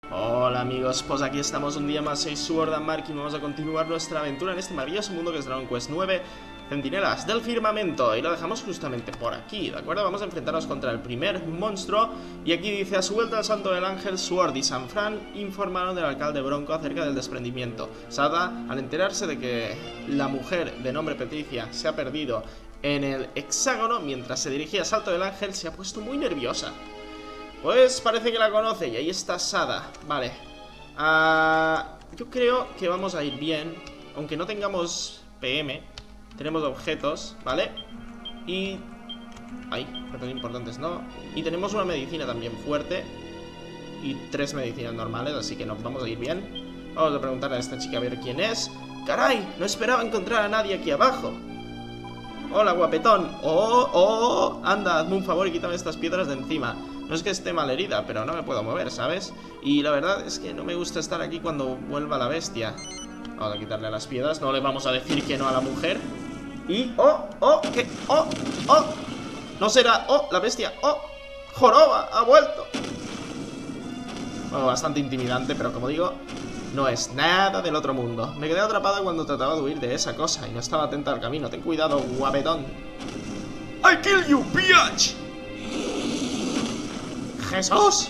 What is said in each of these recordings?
Hola amigos, pues aquí estamos un día más, soy Sword and Mark y vamos a continuar nuestra aventura en este maravilloso mundo que es Dragon Quest 9, Centinelas del Firmamento, y lo dejamos justamente por aquí, ¿de acuerdo? Vamos a enfrentarnos contra el primer monstruo, y aquí dice: a su vuelta al Santo del Ángel, Sword y San Fran informaron del alcalde Bronco acerca del desprendimiento. Sada, al enterarse de que la mujer de nombre Patricia se ha perdido en el hexágono mientras se dirigía al Salto del Ángel, se ha puesto muy nerviosa. Pues parece que la conoce y ahí está Sada. Vale. Yo creo que vamos a ir bien. Aunque no tengamos PM, tenemos objetos, ¿vale? Y... ay, objetos importantes, ¿no? Y tenemos una medicina también fuerte y 3 medicinas normales, así que nos vamos a ir bien. Vamos a preguntarle a esta chica a ver quién es. ¡Caray! No esperaba encontrar a nadie aquí abajo. Hola, guapetón. Oh, anda, hazme un favor y quítame estas piedras de encima. No es que esté mal herida, pero no me puedo mover, ¿sabes? Y la verdad es que no me gusta estar aquí cuando vuelva la bestia. Vamos a quitarle las piedras, no le vamos a decir que no a la mujer. Y... ¿qué? No será... la bestia. Joroba, ha vuelto. Bueno, bastante intimidante, pero como digo, no es nada del otro mundo. Me quedé atrapada cuando trataba de huir de esa cosa y no estaba atenta al camino. Ten cuidado, guapetón. I kill you, bitch. ¡Jesús!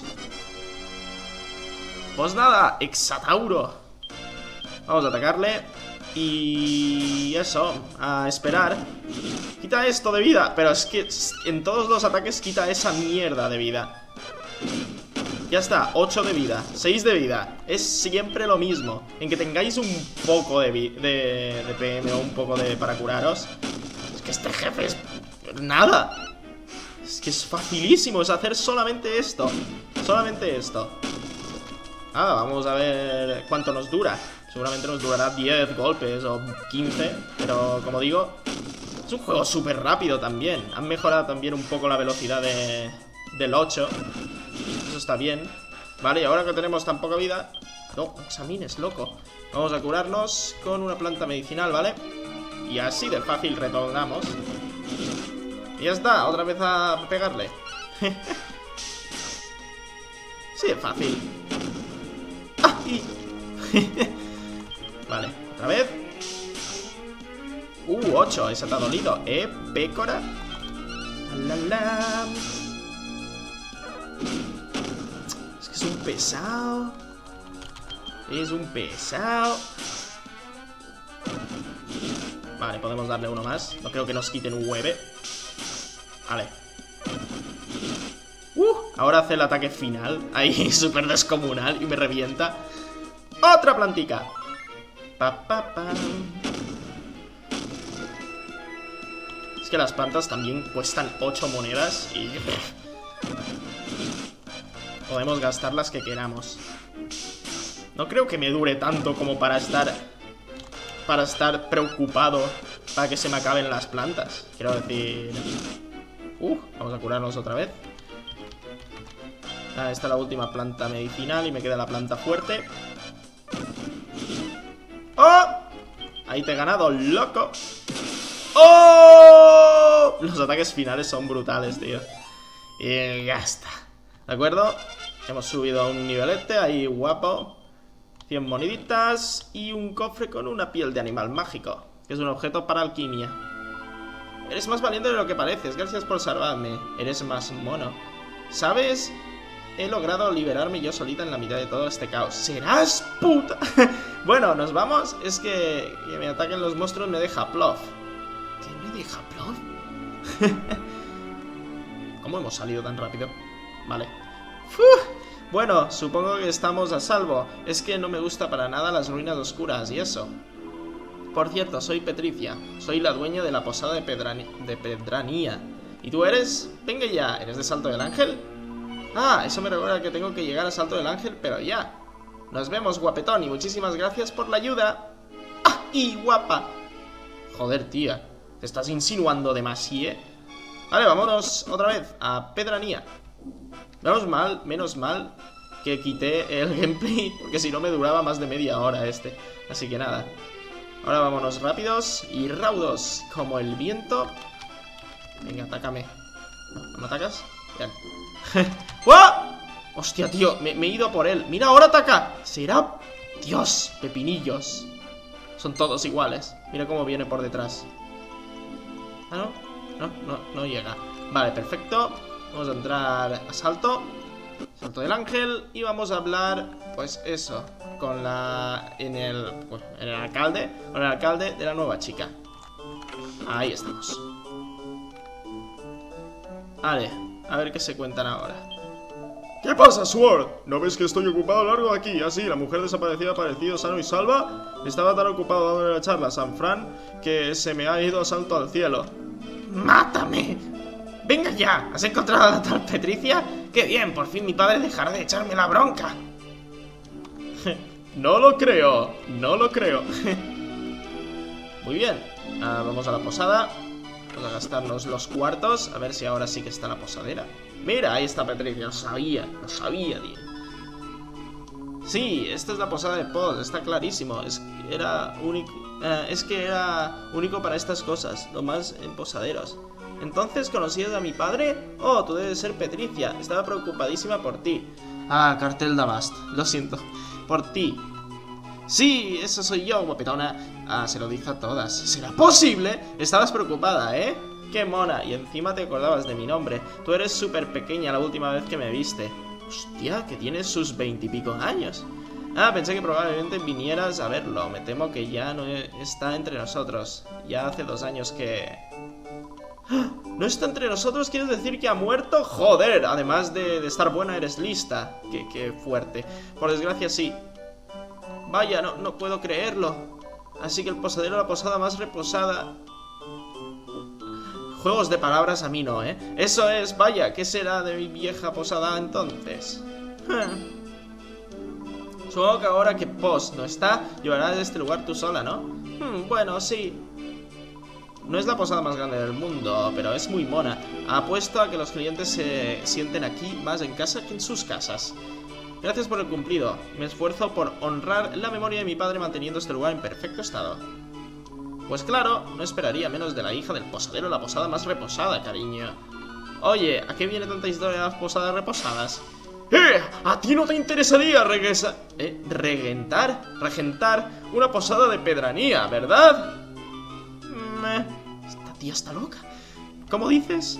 Pues nada, Exatauro. Vamos a atacarle. Y... eso, a esperar. Quita esto de vida. Pero es que en todos los ataques quita esa mierda de vida. Ya está, 8 de vida, 6 de vida. Es siempre lo mismo. En que tengáis un poco de PM o un poco de para curaros. Es que este jefe es... nada. Es que es facilísimo, es hacer solamente esto. Solamente esto. Vamos a ver cuánto nos dura. Seguramente nos durará 10 golpes o 15. Pero como digo, es un juego súper rápido también. Han mejorado también un poco la velocidad del 8. Eso está bien. Vale, y ahora que tenemos tan poca vida... no, examines, loco. Vamos a curarnos con una planta medicinal, ¿vale? Y así de fácil retornamos. Y ya está, otra vez a pegarle. Sí, es fácil. Vale, otra vez. 8, ese te ha dolido. Pécora. Es que es un pesado. Es un pesado. Vale, podemos darle uno más. No creo que nos quiten un 9. Vale. Ahora hace el ataque final. Ahí, súper descomunal. Y me revienta. ¡Otra plantica! Es que las plantas también cuestan 8 monedas. Y... podemos gastar las que queramos. No creo que me dure tanto como para estar preocupado para que se me acaben las plantas. Quiero decir... vamos a curarnos otra vez. Esta es la última planta medicinal y me queda la planta fuerte. Ahí te he ganado, loco. Los ataques finales son brutales, tío. Y ya está. ¿De acuerdo? Hemos subido a un nivelete ahí guapo. 100 moneditas y un cofre con una piel de animal mágico, que es un objeto para alquimia. Eres más valiente de lo que pareces, gracias por salvarme. Eres más mono. ¿Sabes? He logrado liberarme yo solita en la mitad de todo este caos. ¡Serás puta! Bueno, nos vamos. Es que me ataquen los monstruos me deja plof. ¿Qué me deja plof? ¿Cómo hemos salido tan rápido? Vale. Bueno, supongo que estamos a salvo. Es que no me gusta para nada las ruinas oscuras y eso. Por cierto, soy Patricia. Soy la dueña de la posada de Pedranía. ¿Y tú eres? Venga ya, ¿eres de Salto del Ángel? Eso me recuerda que tengo que llegar a Salto del Ángel, pero ya. Nos vemos, guapetón, y muchísimas gracias por la ayuda. ¡Y guapa! Joder, tía, te estás insinuando demasiado. Vale, vámonos otra vez a Pedranía. Menos mal que quité el gameplay, porque si no me duraba más de media hora este. Así que nada. Ahora vámonos rápidos y raudos como el viento. Venga, atácame. ¿No me atacas? Bien. ¡Wow! Hostia, tío, me he ido a por él. Mira, ahora ataca. ¿Será? Dios, pepinillos. Son todos iguales. Mira cómo viene por detrás. Ah, no, no llega. Vale, perfecto. Vamos a entrar a salto. Salto del ángel. Y vamos a hablar, pues eso, con en el alcalde. Con el alcalde de la nueva chica. Ahí estamos. Vale, a ver qué se cuentan ahora. ¿Qué pasa, Sword? ¿No ves que estoy ocupado largo aquí? Así, la mujer desaparecida ha aparecido sano y salva. Estaba tan ocupado dándole la charla a San Fran que se me ha ido a salto al cielo. ¡Mátame! ¡Venga ya! ¿Has encontrado a la tal Patricia? ¡Qué bien! Por fin mi padre dejará de echarme la bronca. No lo creo, no lo creo. Muy bien, vamos a la posada. Vamos a gastarnos los cuartos. A ver si ahora sí que está la posadera. Mira, ahí está Patricia, lo sabía, tío. Sí, esta es la posada de Poz, está clarísimo. Es que era único para estas cosas, lo más en posaderos. Entonces, ¿conocías a mi padre? Oh, tú debes ser Patricia, estaba preocupadísima por ti. Ah, cartel de Abast, lo siento, por ti. Sí, eso soy yo, guapetona. Ah, se lo dice a todas. ¿Será posible? Estabas preocupada, ¿eh? ¡Qué mona! Y encima te acordabas de mi nombre. Tú eres súper pequeña la última vez que me viste. Hostia, que tienes sus 20 y pico años. Ah, pensé que probablemente vinieras a verlo. Me temo que ya no está entre nosotros. Ya hace 2 años que... ¿No está entre nosotros? ¿Quieres decir que ha muerto? ¡Joder! Además de estar buena, eres lista. Qué fuerte. Por desgracia, sí. Vaya, no puedo creerlo. Así que el posadero, la posada más reposada... Juegos de palabras a mí no, ¿eh? Eso es, vaya, ¿qué será de mi vieja posada entonces? Supongo que ahora que Poz no está, llevarás de este lugar tú sola, ¿no? Bueno, sí. No es la posada más grande del mundo, pero es muy mona. Apuesto a que los clientes se sienten aquí más en casa que en sus casas. Gracias por el cumplido. Me esfuerzo por honrar la memoria de mi padre manteniendo este lugar en perfecto estado. Pues claro, no esperaría menos de la hija del posadero, la posada más reposada, cariño. Oye, ¿a qué viene tanta historia de las posadas reposadas? ¿A ti no te interesaría regentar una posada de pedranía, verdad? Esta tía está loca. ¿Cómo dices?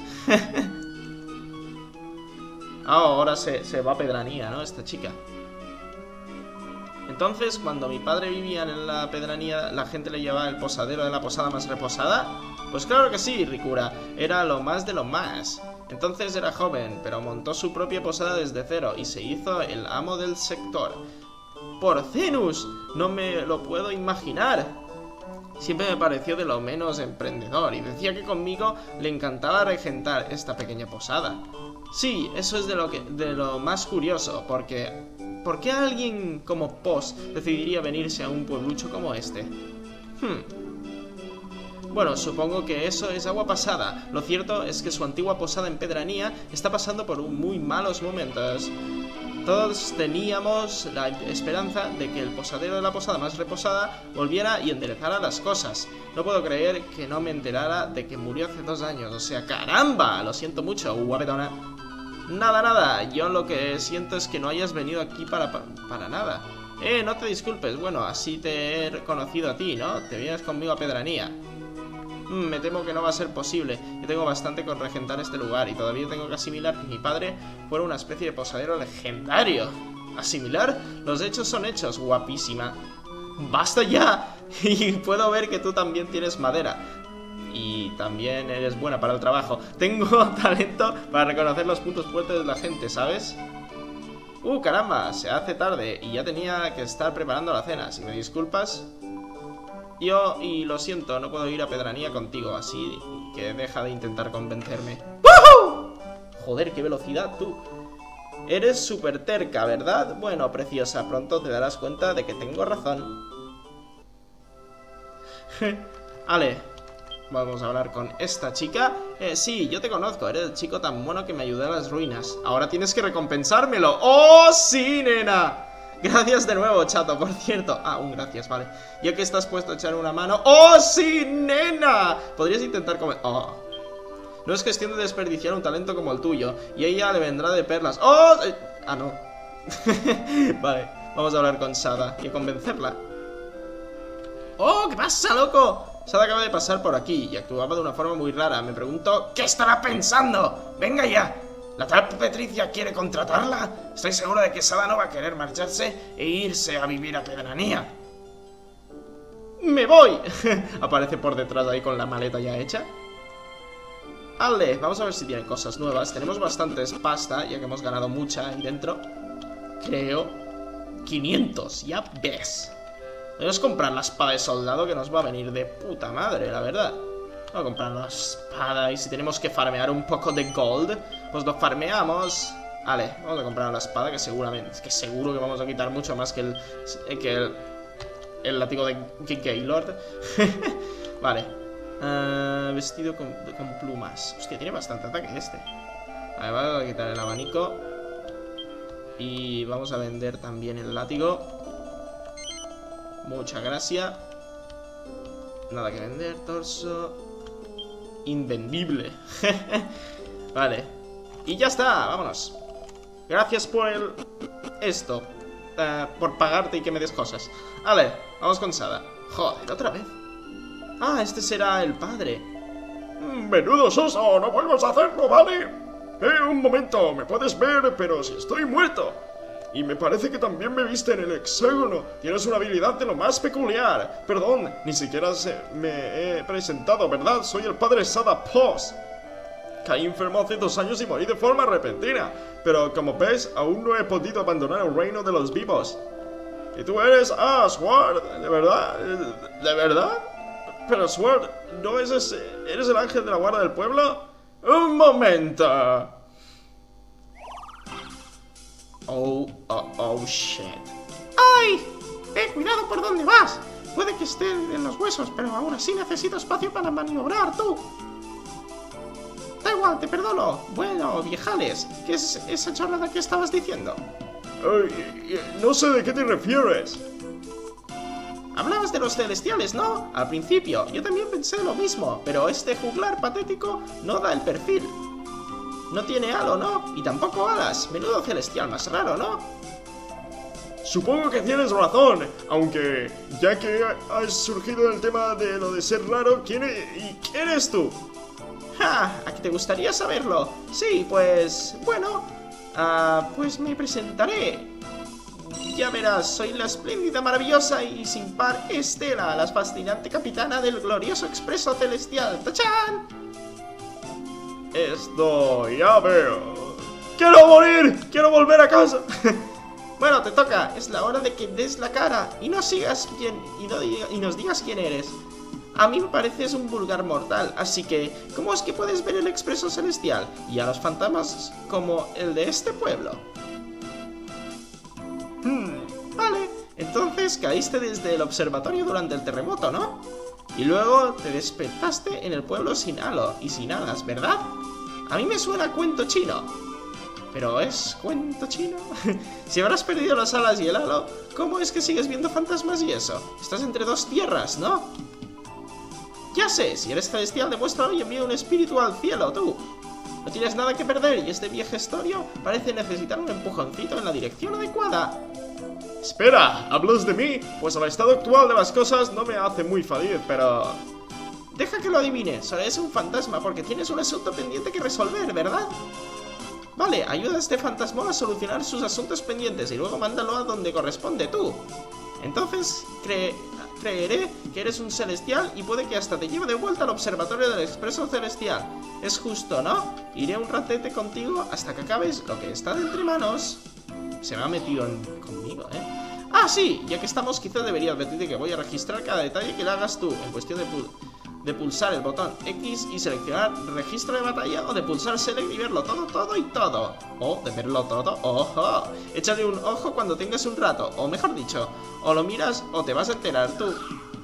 Ahora se va a pedranía, ¿no? Esta chica. Entonces, cuando mi padre vivía en la pedranía, ¿la gente le llevaba el posadero de la posada más reposada? Pues claro que sí, Ricura. Era lo más de lo más. Entonces era joven, pero montó su propia posada desde cero y se hizo el amo del sector. ¡Porcenus! No me lo puedo imaginar. Siempre me pareció de lo menos emprendedor y decía que conmigo le encantaba regentar esta pequeña posada. Sí, eso es de lo más curioso, porque... ¿por qué alguien como Poz decidiría venirse a un pueblucho como este? Bueno, supongo que eso es agua pasada. Lo cierto es que su antigua posada en Pedranía está pasando por muy malos momentos. Todos teníamos la esperanza de que el posadero de la posada más reposada volviera y enderezara las cosas. No puedo creer que no me enterara de que murió hace 2 años. O sea, ¡caramba! Lo siento mucho, guapetona. Nada, yo lo que siento es que no hayas venido aquí para nada. No te disculpes, bueno, así te he reconocido a ti, ¿no? Te vienes conmigo a Pedranía. Me temo que no va a ser posible. Yo tengo bastante con regentar este lugar y todavía tengo que asimilar que mi padre fuera una especie de posadero legendario. ¿Asimilar? Los hechos son hechos, guapísima. ¡Basta ya! Y puedo ver que tú también tienes madera. Y también eres buena para el trabajo. Tengo talento para reconocer los puntos fuertes de la gente, ¿sabes? Caramba, se hace tarde y ya tenía que estar preparando la cena. Si me disculpas. Y lo siento, no puedo ir a Pedranía contigo, así que deja de intentar convencerme. ¡Woohoo! Joder, qué velocidad, tú. Eres súper terca, ¿verdad? Bueno, preciosa, pronto te darás cuenta de que tengo razón. Vale, vamos a hablar con esta chica. Sí, yo te conozco, eres el chico tan bueno que me ayudó a las ruinas. Ahora tienes que recompensármelo. ¡Oh, sí, nena! Gracias de nuevo, chato, por cierto. Un gracias, vale. Ya que estás puesto a echar una mano. ¡Oh, sí, nena! Podrías intentar comer... No es cuestión de desperdiciar un talento como el tuyo. Y ella le vendrá de perlas. Ah, no. Vale, vamos a hablar con Sada y a convencerla. ¡Oh! ¿Qué pasa, loco? Sada acaba de pasar por aquí y actuaba de una forma muy rara. Me pregunto, ¿qué estará pensando? ¡Venga ya! ¿La tal Patricia quiere contratarla? Estoy seguro de que Sada no va a querer marcharse e irse a vivir a Pedranía. ¡Me voy! Aparece por detrás ahí con la maleta ya hecha. Vale, vamos a ver si tiene cosas nuevas. Tenemos bastantes pasta, ya que hemos ganado mucha ahí dentro. Creo 500, ya ves. Podemos comprar la espada de soldado, que nos va a venir de puta madre, la verdad. Vamos a comprar una espada y si tenemos que farmear un poco de gold, pues lo farmeamos. Vale, vamos a comprar la espada, que seguramente, es que seguro que vamos a quitar mucho más que el látigo de Gaylord. Vale. Vestido con plumas. Hostia, tiene bastante ataque este. Vale, vamos a quitar el abanico. Y vamos a vender también el látigo. Muchas gracias. Nada que vender, torso. Invendible. Vale. Y ya está, vámonos. Gracias por esto. Por pagarte y que me des cosas. Vale, vamos con Sada. Joder, otra vez. Ah, este será el padre. Menudo soso, no vuelvas a hacerlo, ¿vale? Un momento, me puedes ver, pero si estoy muerto. Y me parece que también me viste en el hexágono. Tienes una habilidad de lo más peculiar. Perdón, ni siquiera me he presentado, ¿verdad? Soy el padre Sada Post. Caí enfermo hace 2 años y morí de forma repentina. Pero como ves, aún no he podido abandonar el reino de los vivos. ¿Y tú eres? Ah, Sword, ¿de verdad? ¿De verdad? Pero Sword, ¿no es ese? ¿Eres el ángel de la guarda del pueblo? ¡Un momento! Oh, shit. ¡Ay! Cuidado por dónde vas. Puede que esté en los huesos, pero aún así necesito espacio para maniobrar, tú. Da igual, te perdono. Bueno, viejales, ¿qué es esa chorrada que estabas diciendo? No sé de qué te refieres. Hablabas de los celestiales, ¿no? Al principio, yo también pensé lo mismo, pero este juglar patético no da el perfil. No tiene halo, ¿no? Y tampoco alas. Menudo celestial más raro, ¿no? Supongo que tienes razón, aunque ya que ha surgido el tema de lo de ser raro, ¿quién eres tú? ¡Ja! ¿A qué te gustaría saberlo? Sí, pues... bueno... pues me presentaré. Ya verás, soy la espléndida, maravillosa y sin par Estela, la fascinante capitana del glorioso expreso celestial. ¡Tachán! Esto ya veo. ¡Quiero morir! ¡Quiero volver a casa! Bueno, te toca. Es la hora de que des la cara y no sigas quién y nos digas quién eres. A mí me pareces un vulgar mortal, así que ¿cómo es que puedes ver el expreso celestial y a los fantasmas como el de este pueblo? Vale, entonces caíste desde el observatorio durante el terremoto, ¿no? Y luego te despertaste en el pueblo sin halo y sin alas, ¿verdad? A mí me suena a cuento chino. ¿Pero es cuento chino? Si habrás perdido las alas y el halo, ¿cómo es que sigues viendo fantasmas y eso? Estás entre 2 tierras, ¿no? Ya sé, si eres celestial, demuéstralo y envía un espíritu al cielo, tú. No tienes nada que perder y este viejestorio parece necesitar un empujoncito en la dirección adecuada. Espera, ¿hablas de mí? Pues el estado actual de las cosas no me hace muy feliz, pero... Deja que lo adivine, solo es un fantasma porque tienes un asunto pendiente que resolver, ¿verdad? Vale, ayuda a este fantasma a solucionar sus asuntos pendientes y luego mándalo a donde corresponde tú. Entonces, creeré que eres un celestial y puede que hasta te lleve de vuelta al observatorio del expreso celestial. Es justo, ¿no? Iré un ratete contigo hasta que acabes lo que está de entre manos. Se me ha metido conmigo, ¿eh? Ah, sí, ya que estamos, quizá debería advertirte que voy a registrar cada detalle que le hagas tú, en cuestión de pulsar el botón X y seleccionar registro de batalla, o de pulsar Select y verlo todo y todo. O de verlo todo, ¡ojo! Échale un ojo cuando tengas un rato, o mejor dicho, o lo miras o te vas a enterar tú.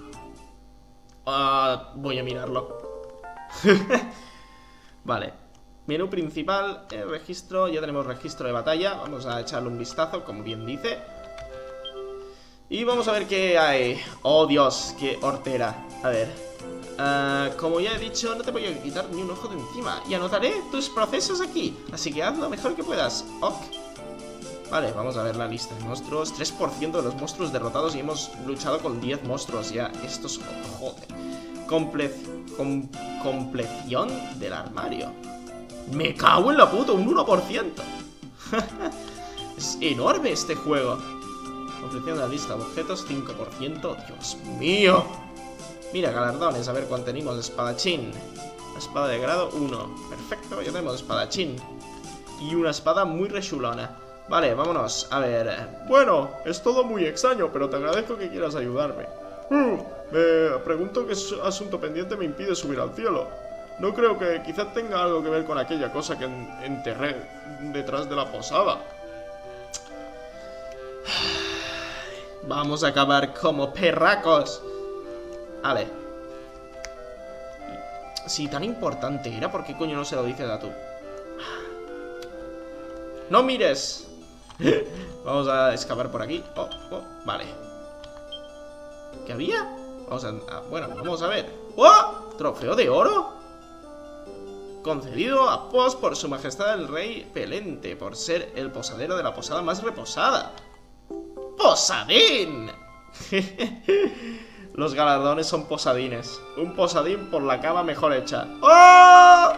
Voy a mirarlo. Vale. Menú principal, registro, ya tenemos registro de batalla. Vamos a echarle un vistazo, como bien dice. Y vamos a ver qué hay. ¡Oh, Dios! ¡Qué hortera! A ver. Como ya he dicho, no te voy a quitar ni un ojo de encima. Y anotaré tus procesos aquí. Así que haz lo mejor que puedas. Ok. Vale, vamos a ver la lista de monstruos. 3% de los monstruos derrotados y hemos luchado con 10 monstruos ya. Esto es... joder. Compleción del armario. Me cago en la puta, un 1%. Es enorme este juego. Compleción de la lista de objetos, 5%. Dios mío. Mira, galardones, a ver cuánto tenemos. Espadachín. La espada de grado 1. Perfecto, ya tenemos espadachín. Y una espada muy rechulona. Vale, vámonos, a ver. Bueno, es todo muy extraño, pero te agradezco que quieras ayudarme. Me pregunto qué asunto pendiente me impide subir al cielo. No creo que quizás tenga algo que ver con aquella cosa que enterré detrás de la posada. Vamos a acabar como perracos. Vale. Si tan importante era, ¿por qué coño no se lo dices a tú? ¡No mires! Vamos a excavar por aquí. Vale. ¿Qué había? Bueno, vamos a ver. ¡Oh! ¿Trofeo de oro? Concedido a Pos por su majestad el rey Pelente, por ser el posadero de la posada más reposada. ¡Posadín! Los galardones son posadines. Un posadín por la cama mejor hecha. ¡Oh!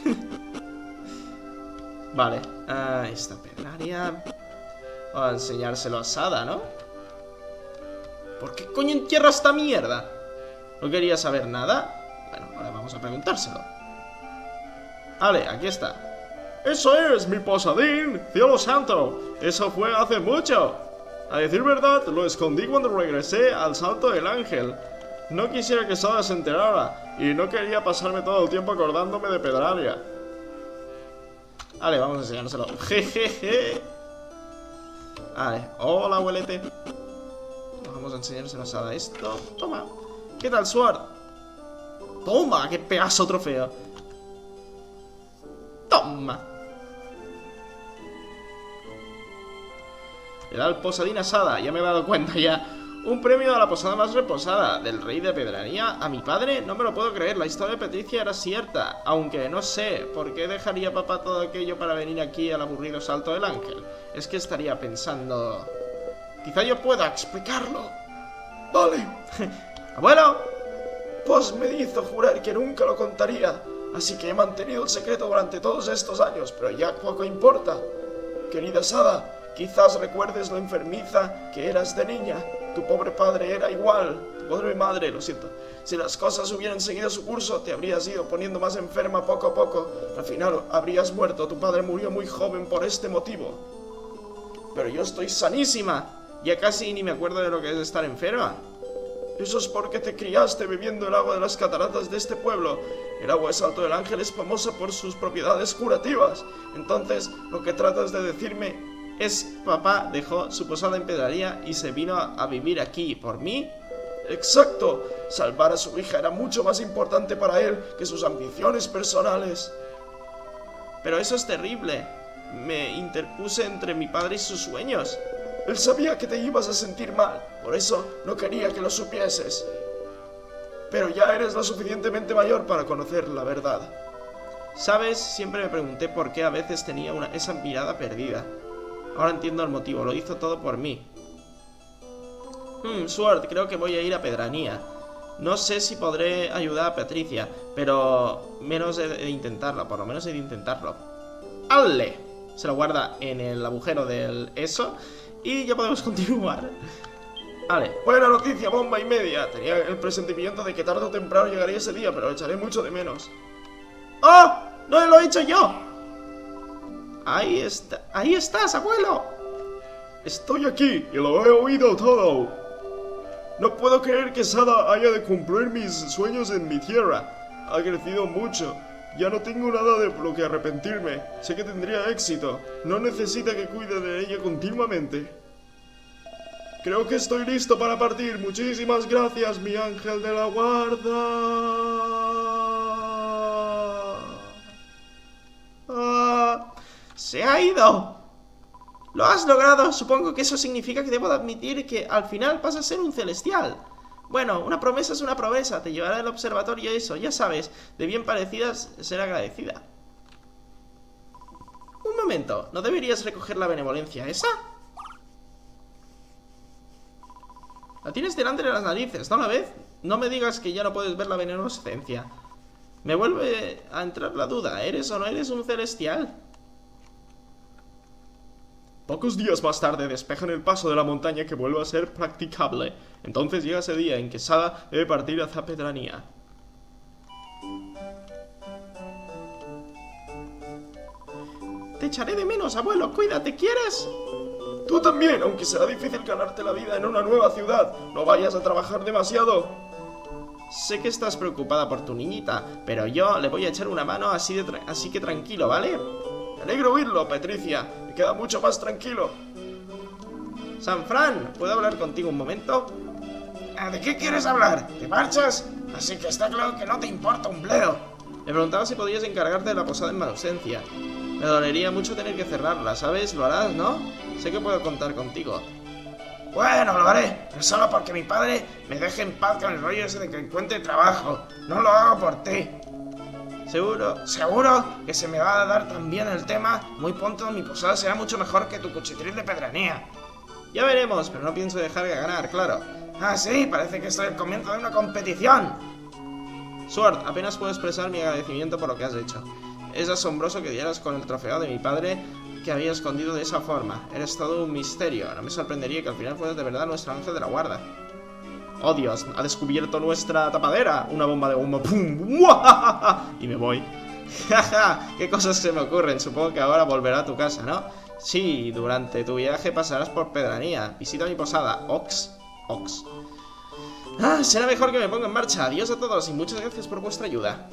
Vale, esta perlaria. Vamos a enseñárselo a Sada, ¿no? ¿Por qué coño entierra esta mierda? ¿No quería saber nada? Bueno, ahora vamos a preguntárselo. Vale, aquí está. ¡Eso es, mi posadín! ¡Cielo santo! Eso fue hace mucho. A decir verdad, lo escondí cuando regresé al Salto del Ángel. No quisiera que Sada se enterara, y no quería pasarme todo el tiempo acordándome de Pedraria. Vale, vamos a enseñárselo. Jejeje. Vale, hola abuelete. Vamos a enseñárselo a Sada esto. Toma. ¿Qué tal, Sword? Toma, qué pedazo trofeo. Toma. Le da el posadín a Sada, ya me he dado cuenta ya. Un premio a la posada más reposada del rey de Pedraria. A mi padre, no me lo puedo creer. La historia de Patricia era cierta. Aunque no sé por qué dejaría papá todo aquello para venir aquí al aburrido Salto del Ángel. Es que estaría pensando... Quizá yo pueda explicarlo. Vale. Abuelo. Pues me hizo jurar que nunca lo contaría. Así que he mantenido el secreto durante todos estos años. Pero ya poco importa. Querida Sada, quizás recuerdes lo enfermiza que eras de niña. Tu pobre padre era igual. Tu pobre madre, lo siento. Si las cosas hubieran seguido su curso, te habrías ido poniendo más enferma poco a poco. Al final habrías muerto. Tu padre murió muy joven por este motivo. Pero yo estoy sanísima. Ya casi ni me acuerdo de lo que es estar enferma. Eso es porque te criaste bebiendo el agua de las cataratas de este pueblo. El agua de Salto del Ángel es famosa por sus propiedades curativas. Entonces, lo que tratas de decirme... ¿Es papá dejó su posada en Pedraria y se vino a vivir aquí por mí? ¡Exacto! Salvar a su hija era mucho más importante para él que sus ambiciones personales. Pero eso es terrible. Me interpuse entre mi padre y sus sueños. Él sabía que te ibas a sentir mal, por eso no quería que lo supieses. Pero ya eres lo suficientemente mayor para conocer la verdad. ¿Sabes? Siempre me pregunté por qué a veces tenía esa mirada perdida. Ahora entiendo el motivo, lo hizo todo por mí. Sword, creo que voy a ir a Pedrania. No sé si podré ayudar a Patricia, pero menos he de intentarlo, por lo menos he de intentarlo. ¡Ale! Se lo guarda en el agujero del eso y ya podemos continuar. Vale. Buena noticia, bomba y media. Tenía el presentimiento de que tarde o temprano llegaría ese día, pero lo echaré mucho de menos. ¡Oh! ¡No lo he hecho yo! Ahí está. ¡Ahí estás, abuelo! Estoy aquí y lo he oído todo. No puedo creer que Sada haya de cumplir mis sueños en mi tierra. Ha crecido mucho. Ya no tengo nada de lo que arrepentirme. Sé que tendría éxito. No necesita que cuide de ella continuamente. Creo que estoy listo para partir. Muchísimas gracias, mi ángel de la guarda. ¡Se ha ido! ¡Lo has logrado! Supongo que eso significa que debo de admitir que al final vas a ser un celestial. Bueno, una promesa es una promesa. Te llevará al observatorio eso, ya sabes. De bien parecidas, ser agradecida. Un momento, ¿no deberías recoger la benevolencia esa? La tienes delante de las narices, ¿no la ves? No me digas que ya no puedes ver la benevolencia. Me vuelve a entrar la duda, ¿eres o no eres un celestial? Pocos días más tarde despejan el paso de la montaña que vuelve a ser practicable. Entonces llega ese día en que Sada debe partir hacia Pedranía. Te echaré de menos, abuelo. Cuídate, ¿quieres? Tú también, aunque será difícil ganarte la vida en una nueva ciudad. No vayas a trabajar demasiado. Sé que estás preocupada por tu niñita, pero yo le voy a echar una mano, así que tranquilo, ¿vale? Me alegro oírlo, Patricia. Me queda mucho más tranquilo. San Fran, ¿puedo hablar contigo un momento? ¿De qué quieres hablar? ¿Te marchas? Así que está claro que no te importa un bledo. Le preguntaba si podías encargarte de la posada en mi ausencia. Me dolería mucho tener que cerrarla, ¿sabes? Lo harás, ¿no? Sé que puedo contar contigo. Bueno, lo haré, pero solo porque mi padre me deje en paz con el rollo ese de que encuentre trabajo. No lo hago por ti. ¿Seguro? ¿Seguro que se me va a dar tan bien el tema? Muy pronto mi posada será mucho mejor que tu cuchitril de Pedranía. Ya veremos, pero no pienso dejar de ganar, claro. Ah, sí, parece que estoy al comienzo de una competición. Sword, apenas puedo expresar mi agradecimiento por lo que has hecho. Es asombroso que dieras con el trofeo de mi padre que había escondido de esa forma. Eres todo un misterio. No me sorprendería que al final fueras de verdad nuestro ángel de la guarda. ¡Oh, Dios! Ha descubierto nuestra tapadera. Una bomba de humo. ¡Pum! ¡Muajajaja! Y me voy. ¡Jaja! ¡Qué cosas se me ocurren! Supongo que ahora volverá a tu casa, ¿no? Sí, durante tu viaje pasarás por Pedranía. Visita mi posada. Ox. Ah, será mejor que me ponga en marcha. Adiós a todos y muchas gracias por vuestra ayuda.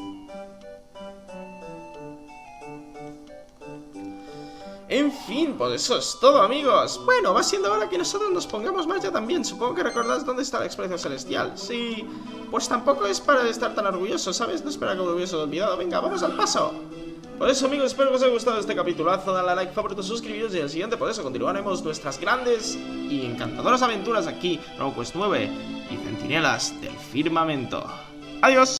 En fin, pues eso es todo, amigos. Bueno, va siendo hora que nosotros nos pongamos marcha también. Supongo que recordás dónde está la expresión celestial. Sí, pues tampoco es para estar tan orgulloso, ¿sabes? No espera que me lo hubiese olvidado. Venga, vamos al paso. Por eso, amigos, espero que os haya gustado este capitulazo. Dale a like, favorito, suscribiros y en el siguiente, por eso, continuaremos nuestras grandes y encantadoras aventuras aquí, Dragon Quest 9 y Centinelas del Firmamento. ¡Adiós!